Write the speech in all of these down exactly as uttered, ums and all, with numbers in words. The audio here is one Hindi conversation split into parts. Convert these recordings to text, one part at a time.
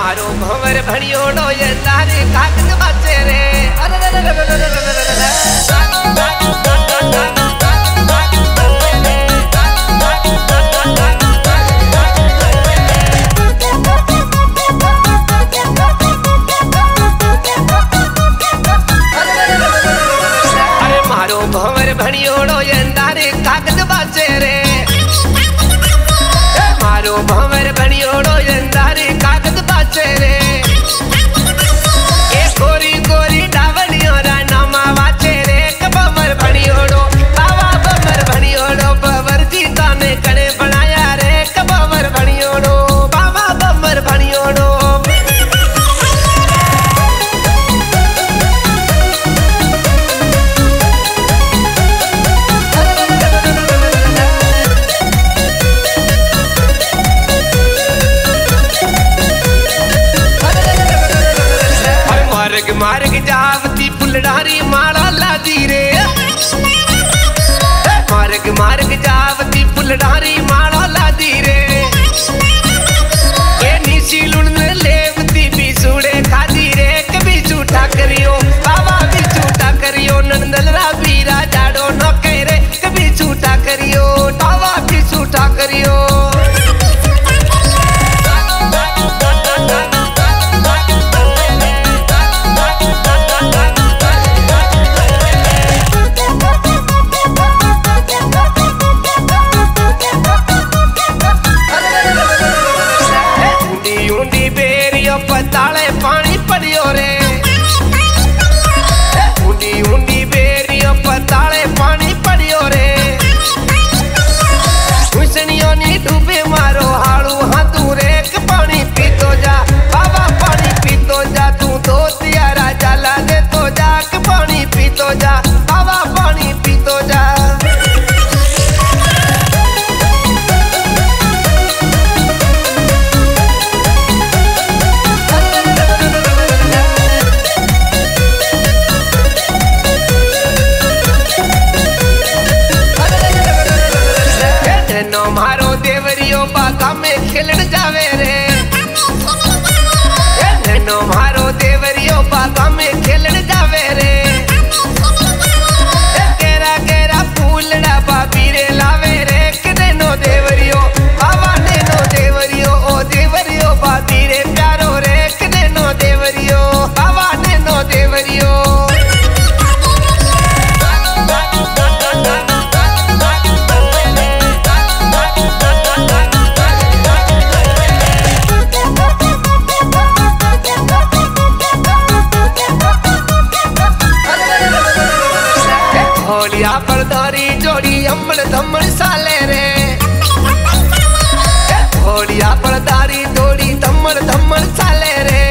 मारो भंवर भणियोड़ो ये तारे कागज बचे रे अरे मारो भंवर भणियोड़ो ये तारे कागज बचे रे मारो भंवर भणियोड़ो ये तारे कागज बचे रे ए गोरी गोरी डावणियो रा नामा वाचे रे भंवर भणियोड़ो बाबा भंवर भणियोड़ो भंवर जी ताने कणे बनाया रे भंवर भणियोड़ो बाबा भंवर भणियोड़ो मार्ग मार्ग जावती फुलडारी माला लादी रे मार्ग मार्ग जावती फुलडारी माला लादी रे ए नीची लुण लेवती भी सूड़े खादी रे कभी झूठा करियो बाबा भी झूठा करियो नंदलरा बीरा जाड़ो न कह रे कभी झूठा करियो बाबा भी झूठा करियो पताले पानी पड़ियो रे ऊंडी ऊंडी बेरियो पताले पानी पड़ियो रे हुसनियो नी डूबे मारो हाड़ू हाथू रे पानी पीतो जा बाबा पानी पीतो जा तू तो तियारा जाला दे तो जा के पानी पीतो जा बाबा पानी पीतो जा मारो देवरियो बागा में खेलन जावे रे नैनो मारो देवरियो बागा में खेलन जावे रे केरा केरा फूलड़ा बाबी रे लावे रे कि नैनो देवरियो बाबा नैनो देवरियो ओ देवरियो बाबी रे प्यारो रे कि नैनो देवरियो बाबा नैनो देवरियो होलिया परदारी जोड़ी अम्मड़ धम्मड़ साले रे होलिया परदारी जोड़ी धम्मड़ धम्मड़ साले रे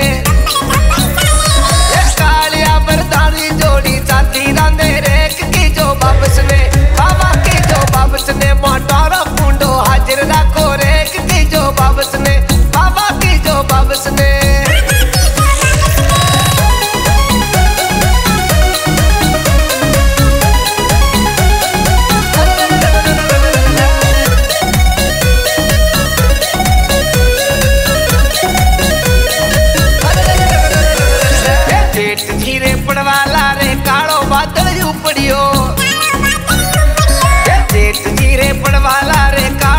कालिया परदारी जोड़ी चाती रांदे रे की जो बाबस ने बाबा की जो बाबस ने मोटारा पुंडो हाजिर रखो रे की जो बाबस ने बाबा की जो बाबस ने धीरे पड़वाला रे कालो बादल उपड़ियो धीरे पड़वाला रे कालो